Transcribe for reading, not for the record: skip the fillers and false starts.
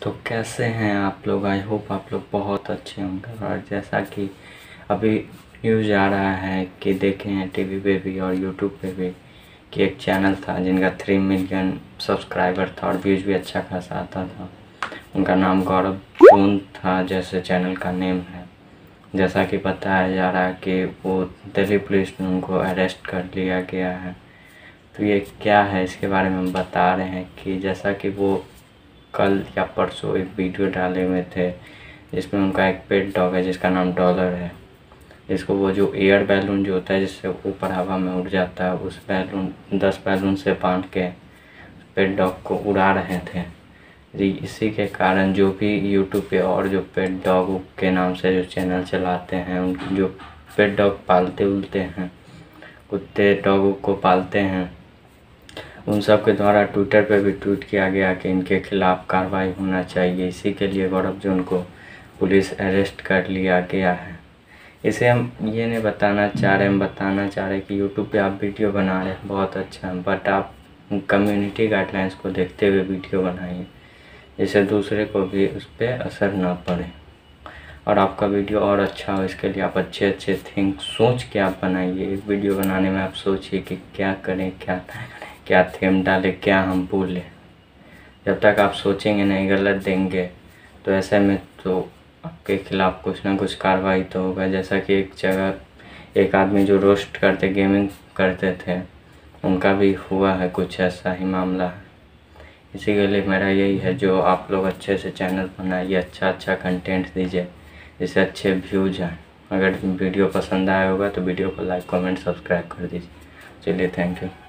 तो कैसे हैं आप लोग। आई होप आप लोग बहुत अच्छे होंगे। और जैसा कि अभी न्यूज़ आ रहा है कि देखे हैं टीवी पे भी और यूट्यूब पे भी कि एक चैनल था जिनका 3 मिलियन सब्सक्राइबर था और व्यूज़ भी अच्छा खासा आता था। उनका नाम गौरव जून था, जैसे चैनल का नेम है। जैसा कि बताया जा रहा है कि वो दिल्ली पुलिस ने उनको अरेस्ट कर लिया गया है। तो ये क्या है, इसके बारे में हम बता रहे हैं कि जैसा कि वो कल या परसों एक वीडियो डाले हुए थे जिसमें उनका एक पेट डॉग है जिसका नाम डॉलर है। इसको वो जो एयर बैलून जो होता है जिससे ऊपर हवा में उड़ जाता है, उस बैलून 10 बैलून से बांध के पेट डॉग को उड़ा रहे थे। इसी के कारण जो भी यूट्यूब पे और जो पेट डॉग के नाम से जो चैनल चलाते हैं, उन जो पेट डॉग पालते उलते हैं, कुत्ते डॉग को पालते हैं, उन सब के द्वारा ट्विटर पे भी ट्वीट किया गया कि इनके खिलाफ़ कार्रवाई होना चाहिए। इसी के लिए गौरव जून को पुलिस अरेस्ट कर लिया गया है। इसे हम ये नहीं बताना चाह रहे, हम बताना चाह रहे कि यूट्यूब पे आप वीडियो बना रहे हैं बहुत अच्छा है, बट आप कम्युनिटी गाइडलाइंस को देखते हुए वीडियो बनाइए जिससे दूसरे को भी उस पर असर ना पड़े और आपका वीडियो और अच्छा हो। इसके लिए आप अच्छे अच्छे थिंक सोच के आप बनाइए। एक वीडियो बनाने में आप सोचिए कि क्या करें, क्या क्या थीम डालें, क्या हम बोलें। जब तक आप सोचेंगे नहीं, गलत देंगे, तो ऐसे में तो आपके खिलाफ़ कुछ ना कुछ कार्रवाई तो होगा। जैसा कि एक जगह एक आदमी जो रोस्ट करते गेमिंग करते थे, उनका भी हुआ है कुछ ऐसा ही मामला है। इसी के लिए मेरा यही है, जो आप लोग अच्छे से चैनल बनाइए, अच्छा कंटेंट दीजिए जिससे अच्छे व्यूज आएँ। अगर वीडियो पसंद आया होगा तो वीडियो को लाइक कमेंट सब्सक्राइब कर दीजिए। चलिए, थैंक यू।